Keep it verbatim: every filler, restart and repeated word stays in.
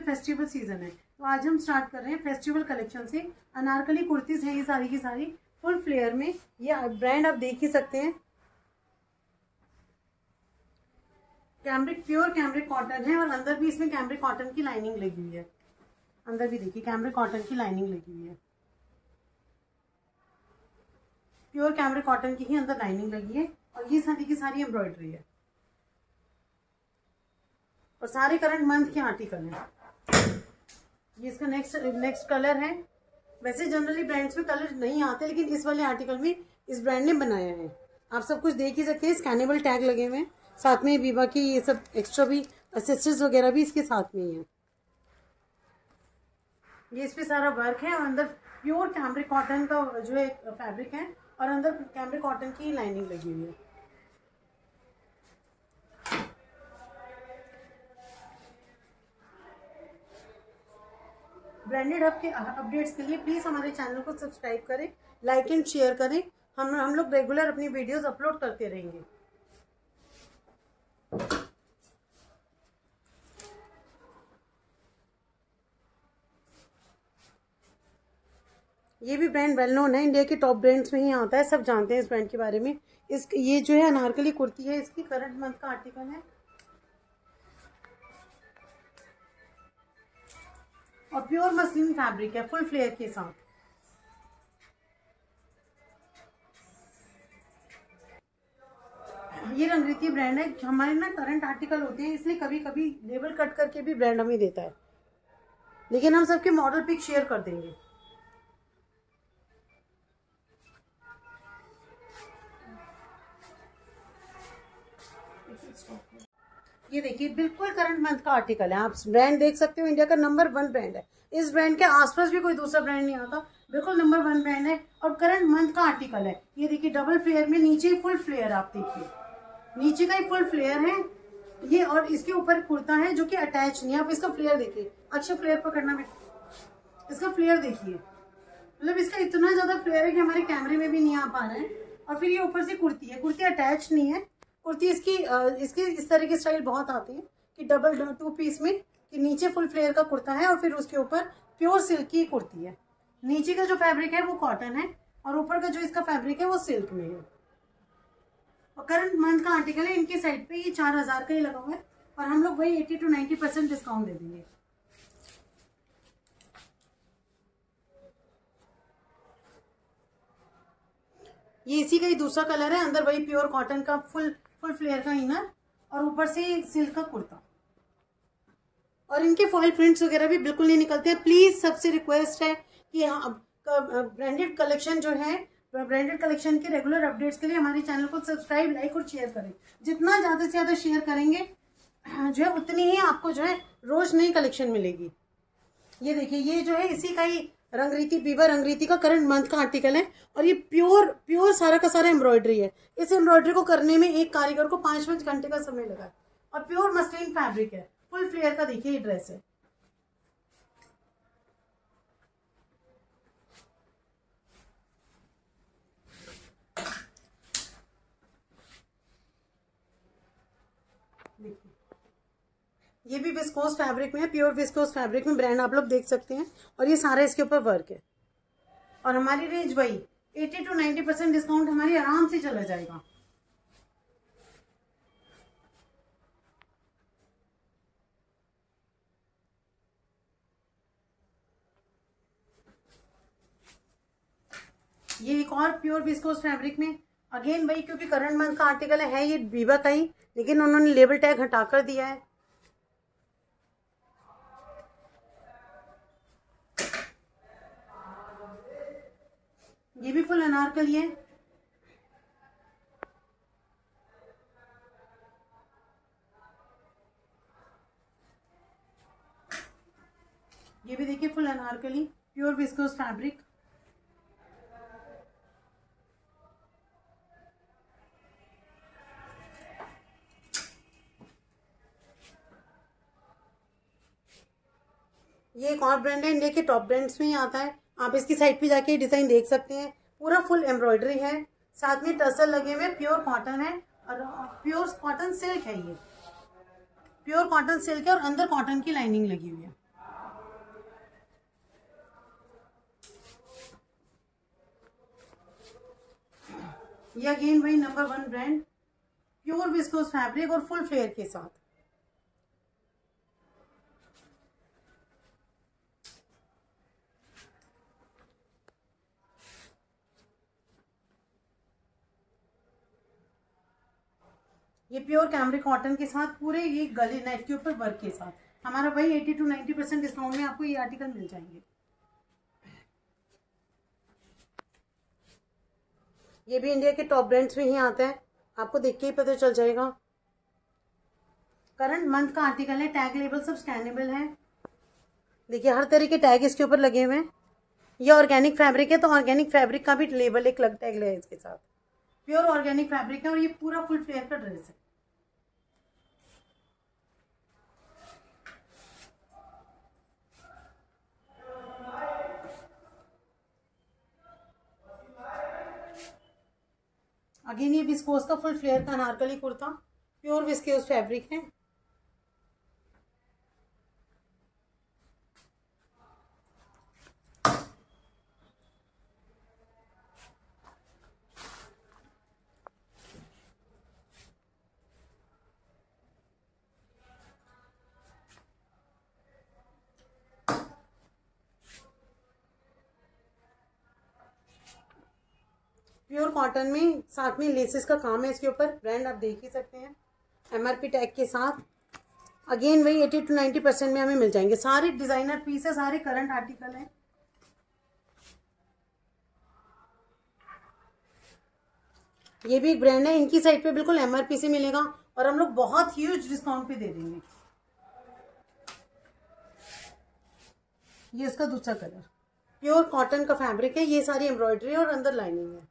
Festival season है, तो आज हम स्टार्ट कर रहे हैं फेस्टिवल कलेक्शन से। अनारकली कुर्तीज है ये सारी की सारी फुल फ्लेयर में। ये ब्रांड आप देख ही सकते हैं, कैमरिक, प्योर कैमरिक कॉटन है और अंदर भी इसमें कैमरिक कॉटन की लाइनिंग लगी हुई है। अंदर भी देखिए कैमरिक कॉटन की लाइनिंग लगी हुई है, प्योर कैमरिक कॉटन की ही अंदर लाइनिंग लगी है और ये सारी की सारी एम्ब्रॉयडरी है और सारे करंट मंथ के आर्टिकल हैं। ये इसका नेक्स्ट नेक्स्ट कलर है। वैसे जनरली ब्रांड्स में कलर नहीं आते, लेकिन इस वाले आर्टिकल में इस ब्रांड ने बनाया है। आप सब कुछ देख ही सकते हैं, स्कैनेबल टैग लगे हुए हैं, साथ में वीवा की ये सब एक्स्ट्रा भी असिस्टेंस वगैरह भी इसके साथ में ही है। ये इस पे सारा वर्क है और अंदर प्योर कैमरिक कॉटन का जो है फैब्रिक है और अंदर कैमरिक कॉटन की लाइनिंग लगी हुई है। ब्रांडेड हब के अपडेट्स के लिए प्लीज हमारे चैनल को सब्सक्राइब करें, लाइक एंड शेयर करें। हम हम लोग रेगुलर अपनी वीडियोस अपलोड करते रहेंगे। ये भी ब्रांड वेल नोन है, इंडिया के टॉप ब्रांड्स में ही आता है, सब जानते हैं इस ब्रांड के बारे में। इस ये जो है अनारकली कुर्ती है, इसकी करंट मंथ का आर्टिकल है और प्योर मसलिन फैब्रिक है फुल फ्लेयर के साथ। ये रंगरीती ब्रांड है। हमारे ना करंट आर्टिकल होते हैं, इसलिए कभी कभी लेबल कट करके भी ब्रांड हमें देता है, लेकिन हम सबके मॉडल पिक शेयर कर देंगे। ये देखिए बिल्कुल करंट मंथ का आर्टिकल है। आप ब्रांड देख सकते हो, इंडिया का नंबर वन ब्रांड है। इस ब्रांड के आसपास भी कोई दूसरा ब्रांड नहीं आता, बिल्कुल नंबर वन ब्रांड है और करंट मंथ का आर्टिकल है। ये देखिए डबल फ्लेयर में, नीचे ही फुल फ्लेयर, आप देखिए नीचे का ही फुल फ्लेयर है ये, और इसके ऊपर कुर्ता है जो कि अटैच नहीं है। आप इसका फ्लेयर देखिए, अच्छा फ्लेयर पकड़ना में, इसका फ्लेयर देखिए, मतलब इसका इतना ज्यादा फ्लेयर है कि हमारे कैमरे में भी नहीं आ पा रहा है। और फिर ये ऊपर से कुर्ती है, कुर्ती अटैच नहीं है। कुर्ती इसकी इसकी इस तरह की स्टाइल बहुत आती है कि डबल टू पीस में, कि नीचे फुल फ्लेयर का कुर्ता है और फिर उसके ऊपर प्योर सिल्क की कुर्ती है। नीचे का जो फैब्रिक है वो कॉटन है और ऊपर का जो इसका फैब्रिक है वो सिल्क में है और करंट मंथ का आर्टिकल है। इनकी साइड पे ये चार हजार का ही लगा हुआ है और हम लोग वही eighty two ninety percent discount दे देंगे। ये इसी का ही दूसरा कलर है, अंदर वही प्योर कॉटन का फुल फुल फ्लेयर का इनर और ऊपर से सिल्क का कुर्ता। और इनके फॉइल प्रिंट्स वगैरह भी बिल्कुल नहीं निकलते हैं। प्लीज सबसे रिक्वेस्ट है कि ब्रांडेड कलेक्शन जो है, ब्रांडेड कलेक्शन के रेगुलर अपडेट्स के लिए हमारे चैनल को सब्सक्राइब, लाइक और शेयर करें। जितना ज्यादा से ज्यादा शेयर करेंगे जो है उतनी ही आपको जो है रोज नई कलेक्शन मिलेगी। ये देखिए ये जो है इसी का ही रंगरीती, बीबा रंगरीती का करंट मंथ का आर्टिकल है और ये प्योर प्योर सारा का सारा एम्ब्रॉयडरी है। इस एम्ब्रॉयडरी को करने में एक कारीगर को पांच पांच घंटे का समय लगा और प्योर मसलिन फैब्रिक है, फुल फ्लेयर का। देखिए ये ड्रेस है, देखिए ये भी विस्कोस फैब्रिक में है, प्योर विस्कोस फैब्रिक में। ब्रांड आप लोग देख सकते हैं और ये सारा इसके ऊपर वर्क है और हमारी रेंज वही eighty two ninety percent discount हमारी आराम से चला जाएगा। ये एक और प्योर विस्कोस फैब्रिक में, अगेन वही, क्योंकि करंट मंथ का आर्टिकल है ये बीबा का ही, लेकिन उन्होंने लेबल टैग हटाकर दिया है। ये भी फुल अनारकली है। ये भी देखिए full anarkali, pure viscose fabric. ये एक और ब्रांड है, इंडिया के टॉप ब्रांड्स में ही आता है। आप इसकी साइड पे जाके डिजाइन देख सकते हैं, पूरा फुल एम्ब्रॉयडरी है, साथ में टसल लगे हुए, प्योर कॉटन है और प्योर कॉटन सिल्क है। ये प्योर कॉटन सिल्क है और अंदर कॉटन की लाइनिंग लगी हुई है। ये अगेन वही number one brand, pure viscose fabric और फुल फ्लेयर के साथ। ये प्योर कैमरिक कॉटन के साथ पूरे ये गले नेट के ऊपर वर्क के साथ, हमारा भाई eighty two ninety percent discount में आपको ये आर्टिकल मिल जाएंगे। ये भी इंडिया के टॉप ब्रांड्स में ही आता है, आपको देख के ही पता चल जाएगा। करंट मंथ का आर्टिकल है, टैग लेबल सब स्कैनेबल है। देखिए हर तरह के टैग इसके ऊपर लगे हुए हैं। ये ऑर्गेनिक फैब्रिक है, तो ऑर्गेनिक फैब्रिक का भी लेबल एक अलग टैग है इसके साथ। प्योर ऑर्गेनिक फैब्रिक है और ये पूरा फुल फ्लेयर का ड्रेस है। अगेन ये विस्कोस का फुल फ्लेयर का anarkali kurta, pure viscose fabric है। प्योर कॉटन में साथ में लेसेस का काम है इसके ऊपर, ब्रांड आप देख ही सकते हैं एमआरपी टैग के साथ। अगेन वही एटी टू नाइन्टी परसेंट में हमें मिल जाएंगे। सारे डिजाइनर पीस है, सारे करंट आर्टिकल हैं। ये भी एक ब्रांड है, इनकी साइड पे बिल्कुल एमआरपी से मिलेगा और हम लोग बहुत ह्यूज डिस्काउंट पे दे देंगे। ये इसका दूसरा कलर, प्योर कॉटन का फैब्रिक है, ये सारी एम्ब्रॉयडरी और अंदर लाइनिंग है।